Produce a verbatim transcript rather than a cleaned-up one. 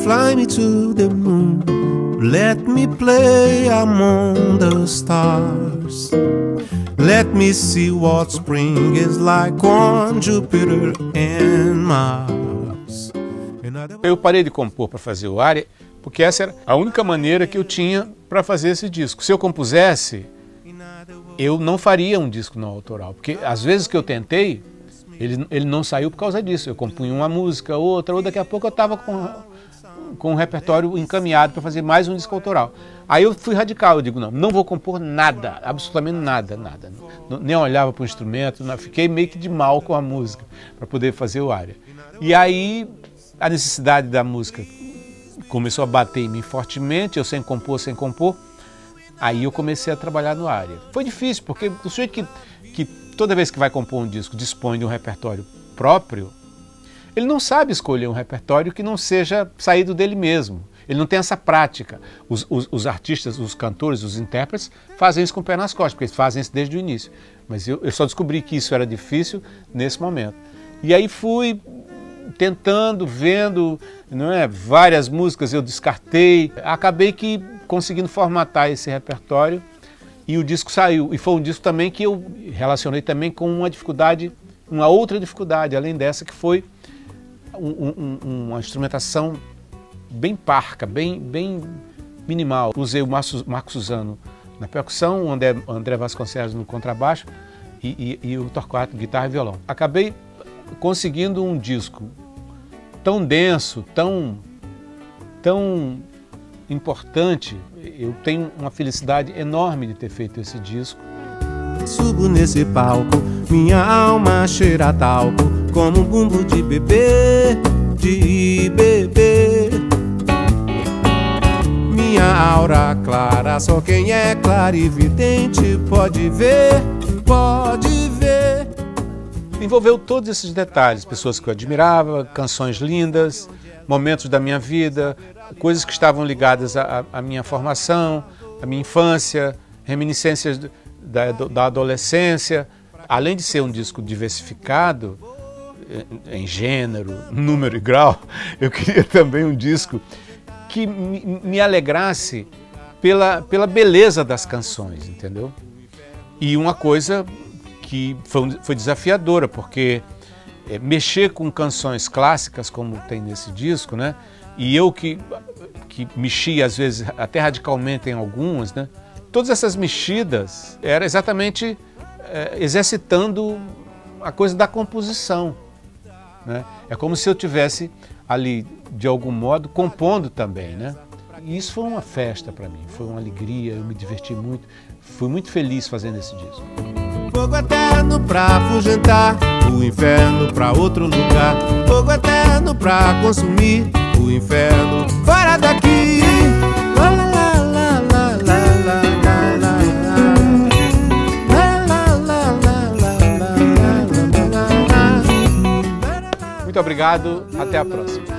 fly me to the moon. Let me play among the stars. Let me see what spring is like on Jupiter and Mars. Eu parei de compor para fazer o Aria, porque essa era a única maneira que eu tinha para fazer esse disco. Se eu compusesse, eu não faria um disco não autoral, porque às vezes que eu tentei, ele, ele não saiu por causa disso. Eu compunha uma música, outra, ou daqui a pouco eu estava com, com um repertório encaminhado para fazer mais um disco autoral. Aí eu fui radical, eu digo, não, não vou compor nada, absolutamente nada, nada. Não, nem olhava para o instrumento, não, fiquei meio que de mal com a música para poder fazer o Aria. E aí a necessidade da música começou a bater em mim fortemente, eu sem compor, sem compor. Aí eu comecei a trabalhar no Aria. Foi difícil, porque o sujeito que, que toda vez que vai compor um disco dispõe de um repertório próprio, ele não sabe escolher um repertório que não seja saído dele mesmo. Ele não tem essa prática. Os, os, os artistas, os cantores, os intérpretes fazem isso com o pé nas costas, porque eles fazem isso desde o início. Mas eu, eu só descobri que isso era difícil nesse momento. E aí fui tentando, vendo, não é, várias músicas eu descartei. Acabei que conseguindo formatar esse repertório e o disco saiu. E foi um disco também que eu relacionei também com uma dificuldade, uma outra dificuldade, além dessa, que foi um, um, uma instrumentação bem parca, bem, bem minimal. Usei o Marco Suzano na percussão, o André, André Vasconcelos no contrabaixo e, e, e o Torquato, guitarra e violão. Acabei conseguindo um disco tão denso, tão, tão importante. Eu tenho uma felicidade enorme de ter feito esse disco. Subo nesse palco, minha alma cheira a talco, como um bumbo de bebê, de bebê. Minha aura clara, só quem é clarividente pode ver, pode ver. Envolveu todos esses detalhes, pessoas que eu admirava, canções lindas, momentos da minha vida, coisas que estavam ligadas à, à minha formação, à minha infância, reminiscências da, da adolescência. Além de ser um disco diversificado, em gênero, número e grau, eu queria também um disco que me, me alegrasse pela, pela beleza das canções, entendeu? E uma coisa que foi, foi desafiadora, porque é, mexer com canções clássicas, como tem nesse disco, né? E eu que, que mexi, às vezes, até radicalmente em algumas, né? Todas essas mexidas eram exatamente é, exercitando a coisa da composição, né? É como se eu tivesse ali, de algum modo, compondo também, né? E isso foi uma festa para mim, foi uma alegria, eu me diverti muito, fui muito feliz fazendo esse disco. Fogo eterno pra afugentar, o inferno pra outro lugar. Fogo eterno pra consumir, o inferno fora daqui. La, la, la, la, la, la, la, la, la. Muito obrigado, até a próxima.